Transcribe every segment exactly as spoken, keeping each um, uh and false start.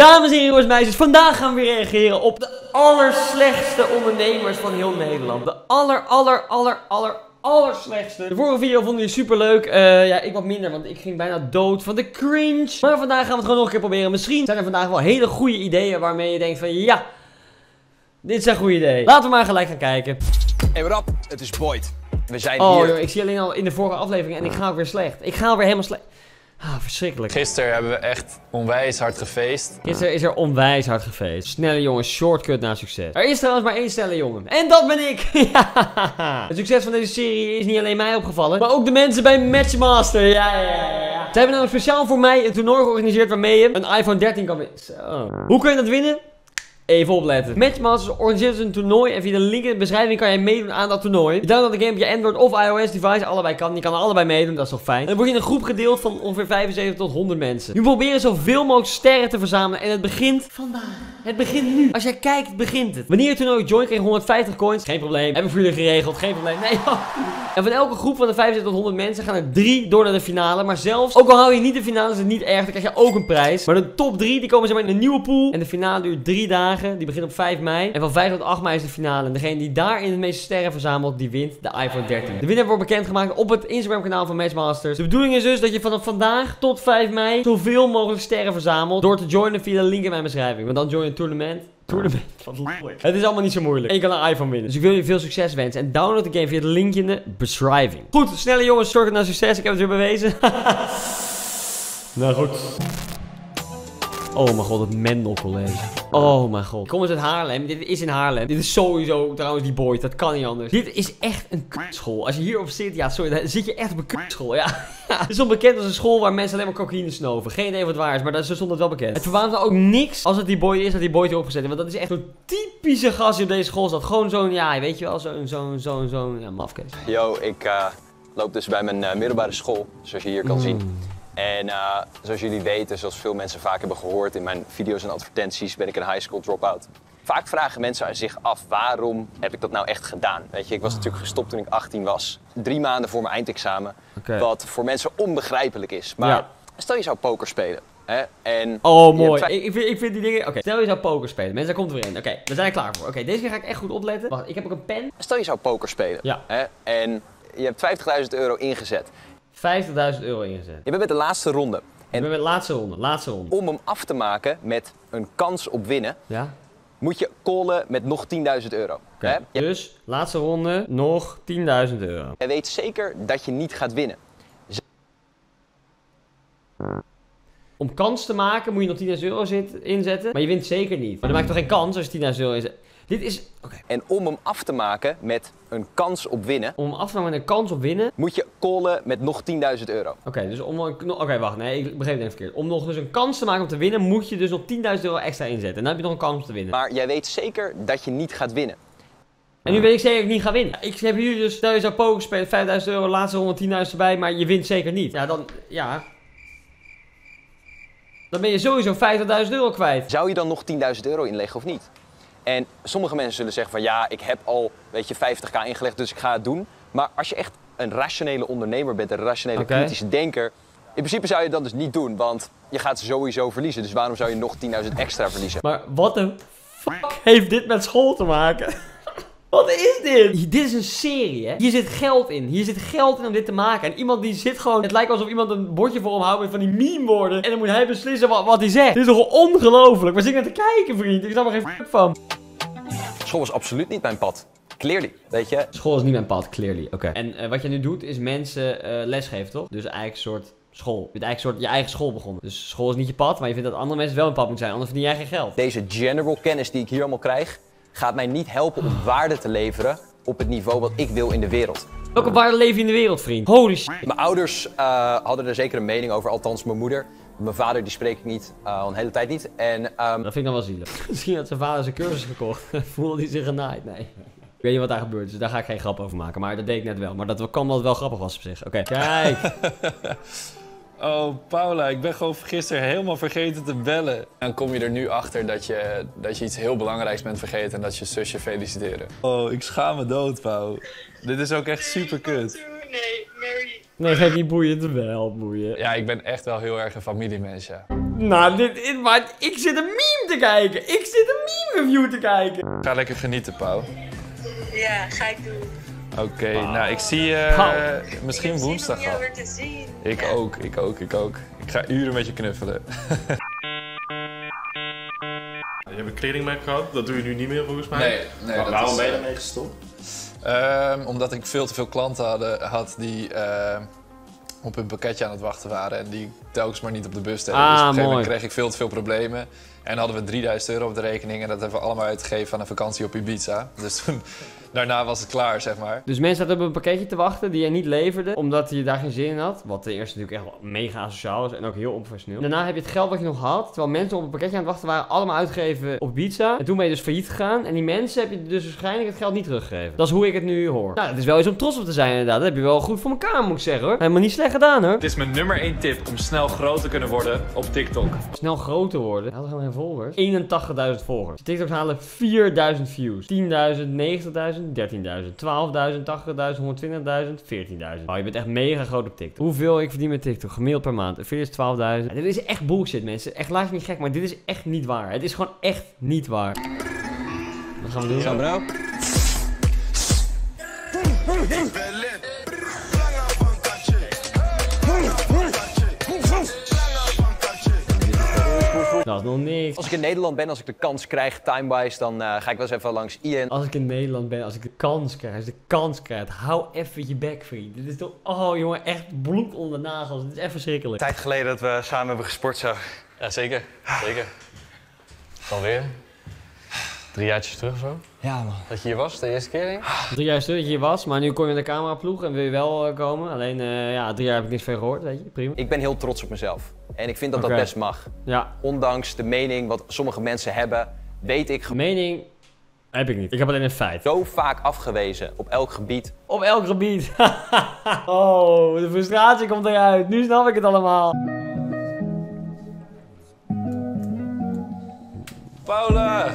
Dames en heren, jongens en meisjes, vandaag gaan we weer reageren op de allerslechtste ondernemers van heel Nederland. De aller, aller, aller, aller, allerslechtste. De vorige video vonden jullie super leuk. Uh, ja, ik wat minder, want ik ging bijna dood van de cringe. Maar vandaag gaan we het gewoon nog een keer proberen. Misschien zijn er vandaag wel hele goede ideeën waarmee je denkt van ja, dit zijn goede ideeën. Laten we maar gelijk gaan kijken. Hey, what up? Het is Boyd. We zijn oh, hier. Joh, ik zie alleen al in de vorige aflevering en ik ga ook weer slecht. Ik ga weer helemaal slecht. Ah, verschrikkelijk. Gisteren hebben we echt onwijs hard gefeest. Gisteren is er onwijs hard gefeest. Snelle jongen, shortcut naar succes. Er is trouwens maar één snelle jongen. En dat ben ik! Ja. Het succes van deze serie is niet alleen mij opgevallen, maar ook de mensen bij Matchmaster. Ja, ja, ja, ja. Ze hebben namelijk speciaal voor mij een toernooi georganiseerd waarmee je een iPhone dertien kan winnen. Zo. Hoe kun je dat winnen? Even opletten. Matchmasters organiseert een toernooi en via de link in de beschrijving kan jij meedoen aan dat toernooi. Je downloadt de game op je Android of iOS device. Allebei kan. Je kan er allebei meedoen. Dat is toch fijn. En dan word je in een groep gedeeld van ongeveer vijfenzeventig tot honderd mensen. Nu proberen zoveel mogelijk sterren te verzamelen. En het begint vandaag. Het begint nu. Als jij kijkt, begint het. Wanneer je het toernooi joint, krijg je honderdvijftig coins. Geen probleem. Heb ik voor jullie geregeld. Geen probleem. Nee. En van elke groep van de vijfenzeventig tot honderd mensen gaan er drie door naar de finale. Maar zelfs, ook al hou je niet de finale, is het niet erg. Dan krijg je ook een prijs. Maar de top drie, die komen zeg maar in een nieuwe pool. En de finale duurt drie dagen. Die begint op vijf mei. En van vijf tot acht mei is de finale. En degene die daarin het meeste sterren verzamelt, die wint de iPhone dertien. De winnaar wordt bekendgemaakt op het Instagram kanaal van Matchmasters. De bedoeling is dus dat je vanaf vandaag tot vijf mei zoveel mogelijk sterren verzamelt. Door te joinen via de link in mijn beschrijving. Want dan join je een tournament. Tournament. Wat leuk. Het is allemaal niet zo moeilijk. En je kan een iPhone winnen. Dus ik wil je veel succes wensen. En download de game via het linkje in de beschrijving. Goed, snelle jongens, zorg naar succes. Ik heb het weer bewezen. Nou goed. Oh mijn god, het Mendel College. Oh mijn god. Ik kom eens uit Haarlem. Dit is in Haarlem. Dit is sowieso trouwens die Boyd. Dat kan niet anders. Dit is echt een kutschool. Als je hierop zit, ja sorry, dan zit je echt op een kutschool. Ja. Het is onbekend als een school waar mensen alleen maar cocaïne snoven. Geen idee wat het waar is, maar dat is stond het wel bekend. Het verbaast me ook niks als het die Boyd is dat die Boyd hier opgezet heeft. Want dat is echt een typische gast die op deze school zat. Gewoon zo'n, ja, weet je wel, zo'n, zo'n, zo'n, zo'n, ja, mafkees. Yo, ik uh, loop dus bij mijn uh, middelbare school, zoals je hier kan mm. zien. En uh, zoals jullie weten, zoals veel mensen vaak hebben gehoord in mijn video's en advertenties, ben ik een high school dropout. Vaak vragen mensen zich af, waarom heb ik dat nou echt gedaan? Weet je, ik was natuurlijk gestopt toen ik achttien was. Drie maanden voor mijn eindexamen. Okay. Wat voor mensen onbegrijpelijk is. Maar ja. Stel je zou poker spelen. Hè? En oh, mooi. Ik, ik, vind, ik vind die dingen... Oké, okay. Stel je zou poker spelen. Mensen, daar komt er weer in. Oké, okay, we zijn er klaar voor. Oké, okay, deze keer ga ik echt goed opletten. Wacht, ik heb ook een pen. Stel je zou poker spelen. Ja. Hè? En je hebt vijftigduizend euro ingezet. vijftigduizend euro ingezet. Je bent met de laatste ronde. En ik ben met de laatste ronde, laatste ronde. Om hem af te maken met een kans op winnen, ja? Moet je callen met nog tienduizend euro. Okay. Hè? Dus, laatste ronde, nog tienduizend euro. Je weet zeker dat je niet gaat winnen. Z Om kans te maken moet je nog tienduizend euro zit, inzetten, maar je wint zeker niet. Maar dan maak je toch geen kans als je tienduizend euro inzet. Dit is... Okay. En om hem af te maken met een kans op winnen... Om hem af te maken met een kans op winnen... Moet je callen met nog tienduizend euro. Oké, okay, dus om... Oké, okay, wacht. Nee, ik begreep het even verkeerd. Om nog dus een kans te maken om te winnen, moet je dus nog tienduizend euro extra inzetten. En dan heb je nog een kans om te winnen. Maar jij weet zeker dat je niet gaat winnen. En nu weet ik zeker dat ik niet ga winnen. Ik heb hier dus... Stel je zou poker spelen, vijfduizend euro, laatste ronde tienduizend erbij, maar je wint zeker niet. Ja, dan... Ja... Dan ben je sowieso vijftigduizend euro kwijt. Zou je dan nog tienduizend euro inleggen of niet? En sommige mensen zullen zeggen van ja, ik heb al, weet je, vijftigduizend ingelegd, dus ik ga het doen. Maar als je echt een rationele ondernemer bent, een rationele okay. kritische denker, in principe zou je het dan dus niet doen, want je gaat sowieso verliezen. Dus waarom zou je nog tienduizend extra verliezen? Maar wat een fuck heeft dit met school te maken? Wat is dit? Dit is een serie, hè? Hier zit geld in. Hier zit geld in om dit te maken. En iemand die zit gewoon... Het lijkt alsof iemand een bordje voor hem houdt met van die meme-woorden. En dan moet hij beslissen wat, wat hij zegt. Dit is toch ongelooflijk? Waar zit ik naar te kijken, vriend? Ik snap er geen fuck van. School was absoluut niet mijn pad. Clearly, weet je? School is niet mijn pad, clearly. Oké. Okay. En uh, wat je nu doet, is mensen uh, lesgeven, toch? Dus eigenlijk een soort... School. Je bent eigenlijk een soort je eigen school begonnen. Dus school is niet je pad, maar je vindt dat andere mensen wel een pad moeten zijn. Anders verdien jij geen geld. Deze general kennis die ik hier allemaal krijg... gaat mij niet helpen om waarde te leveren op het niveau wat ik wil in de wereld. Welke waarde leef je in de wereld, vriend? Holy shit. Mijn ouders uh, hadden er zeker een mening over, althans mijn moeder. Mijn vader die spreek ik niet, uh, al een hele tijd niet. En, um... Dat vind ik dan wel zielig. Misschien had zijn vader zijn cursus gekocht. Voelde hij zich genaaid? Nee. Ik weet niet wat daar gebeurt, dus daar ga ik geen grap over maken. Maar dat deed ik net wel. Maar dat kan wel wel grappig was op zich. Oké, okay. Kijk. Oh, Paula, ik ben gewoon gisteren helemaal vergeten te bellen. Dan kom je er nu achter dat je, dat je iets heel belangrijks bent vergeten en dat je zusje feliciteren. Oh, ik schaam me dood, Pau. Dit is ook echt super kut. Nee, Mary. Nee, geef niet boeiend, wel boeien. Ja, ik ben echt wel heel erg een familiemens, ja. Nou, dit is maar. Ik zit een meme te kijken. Ik zit een meme review te kijken. Ga lekker genieten, Pauw. Ja, ga ik doen. Oké, okay, wow. Nou ik zie je uh, misschien woensdag al. Weer te zien. Ik ja. ook, ik ook, ik ook. Ik ga uren met je knuffelen. Je hebt een kledingmerk gehad, dat doe je nu niet meer volgens mij. Nee, nee. Waar, dat waarom is, ben je daarmee gestopt? Um, omdat ik veel te veel klanten hadden, had die uh, op hun pakketje aan het wachten waren en die telkens maar niet op de bus deden. Ah, dus op een gegeven mooi. moment kreeg ik veel te veel problemen. En hadden we drieduizend euro op de rekening en dat hebben we allemaal uitgegeven aan een vakantie op Ibiza. Dus toen, daarna was het klaar, zeg maar. Dus mensen zaten op een pakketje te wachten die je niet leverde, omdat je daar geen zin in had. Wat ten eerste natuurlijk echt mega asociaal is en ook heel onprofessioneel. Daarna heb je het geld wat je nog had, terwijl mensen op een pakketje aan het wachten waren, allemaal uitgegeven op Ibiza. En toen ben je dus failliet gegaan en die mensen heb je dus waarschijnlijk het geld niet teruggegeven. Dat is hoe ik het nu hoor. Nou, het is wel iets om trots op te zijn inderdaad. Dat heb je wel goed voor elkaar, moet ik zeggen hoor. Helemaal niet slecht gedaan hoor. Dit is mijn nummer één tip om snel groot te kunnen worden op TikTok. Snel groter worden. Hij had helemaal geen volgers. eenentachtigduizend volgers. TikToks halen vierduizend views. tienduizend, negentigduizend, dertienduizend, twaalfduizend, tachtigduizend, honderdtwintigduizend, veertienduizend. Oh, je bent echt mega groot op TikTok. Hoeveel ik verdien met TikTok? Gemiddeld per maand. Affiliates twaalfduizend. Ja, dit is echt bullshit mensen. Echt, laat je niet gek, maar dit is echt niet waar. Het is gewoon echt niet waar. Wat gaan we doen? Zo bro. Dat is nog niks. Als ik in Nederland ben, als ik de kans krijg, time-wise, dan uh, ga ik wel eens even langs Ian. Als ik in Nederland ben, als ik de kans krijg, als ik de kans krijg, hou even je bek, vriend. Dit is toch, oh jongen, echt bloed onder de nagels. Dit is echt verschrikkelijk. Tijd geleden dat we samen hebben gesport zo. Ja, zeker. Zeker. Alweer. Drie jaartjes terug of zo. Ja man. Dat je hier was, de eerste keer denk ik. Drie jaar terug dat je hier was, maar nu kom je in de cameraploeg en wil je wel uh, komen. Alleen, uh, ja, drie jaar heb ik niks van gehoord, weet je. Prima. Ik ben heel trots op mezelf. En ik vind dat Okay. dat best mag. Ja. Ondanks de mening wat sommige mensen hebben, weet ik gewoon Mening heb ik niet. Ik heb alleen een feit. zo vaak afgewezen op elk gebied. Op elk gebied. Oh, de frustratie komt eruit. Nu snap ik het allemaal. Paula!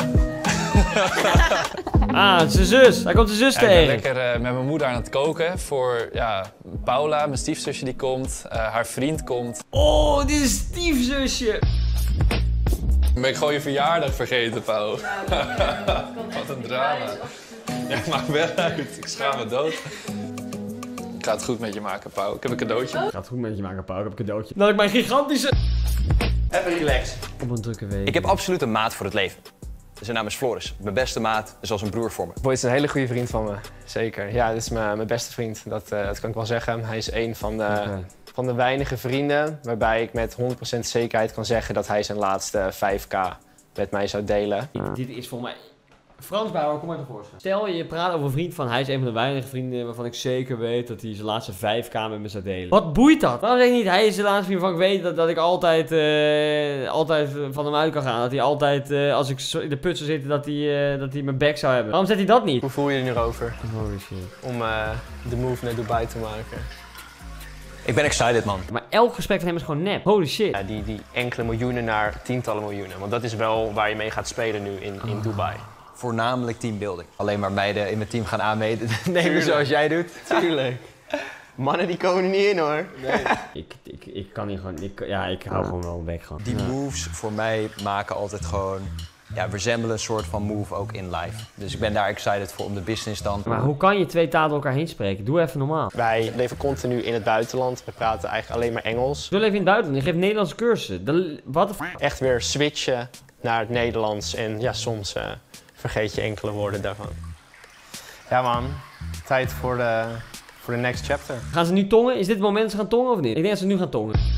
Ah, het is zijn zus. Daar komt zijn zus Ja, ik ben tegen. lekker uh, met mijn moeder aan het koken voor ja, Paula, mijn stiefzusje die komt, uh, haar vriend komt. Oh, dit is stiefzusje. Dan ben ik gewoon je verjaardag vergeten, Pauw. Wat een drama. Ja, maakt wel uit. Ik schaam me dood. Ik ga het goed met je maken, Pauw. Ik heb een cadeautje. Gaat het goed met je maken, Pauw. Ik heb een cadeautje. Dat ik mijn gigantische... Even relax. Op een drukke week. Ik heb absoluut een maat voor het leven. Zijn naam is Floris. Mijn beste maat is als een broer voor me. Boy is een hele goede vriend van me, zeker. Ja, dit is mijn, mijn beste vriend, dat, uh, dat kan ik wel zeggen. Hij is een van de, Okay. van de weinige vrienden waarbij ik met honderd procent zekerheid kan zeggen dat hij zijn laatste vijf k met mij zou delen. Dit is voor mij... Frans Bauer, kom maar tevoorschijn. Stel je praat over een vriend van, hij is een van de weinige vrienden waarvan ik zeker weet dat hij zijn laatste vijf k met me zou delen. Wat boeit dat? Waarom zeg ik niet, hij is de laatste vriend waarvan ik weet dat, dat ik altijd, uh, altijd van hem uit kan gaan. Dat hij altijd, uh, als ik in de put zou zitten, dat hij, uh, dat hij mijn back zou hebben. Waarom zet hij dat niet? Hoe voel je je er nu over Holy shit. om uh, de move naar Dubai te maken? Ik ben excited, man. Maar elk gesprek van hem is gewoon nep. Holy shit. Ja, die, die enkele miljoenen naar tientallen miljoenen, want dat is wel waar je mee gaat spelen nu in, in Dubai. Voornamelijk teambuilding. Alleen maar meiden in mijn team gaan aanmeten nemen zoals jij doet. Tuurlijk. Mannen die komen er niet in hoor. Nee. Ik, ik, ik kan niet gewoon, ik, ja, ik hou gewoon wel een bek gewoon. Die Ja. moves voor mij maken altijd gewoon... Ja, resemblen een soort van move ook in life. Dus ik ben daar excited voor om de business dan... Maar hoe kan je twee talen door elkaar heen spreken? Doe even normaal. Wij leven continu in het buitenland, we praten eigenlijk alleen maar Engels. Doe even in het buitenland, je geeft Nederlandse cursussen. De- Wat de f... Echt weer switchen naar het Nederlands en ja, soms uh, vergeet je enkele woorden daarvan. Ja man, tijd voor de, voor de next chapter. Gaan ze nu tongen? Is dit het moment dat ze gaan tongen of niet? Ik denk dat ze nu gaan tongen.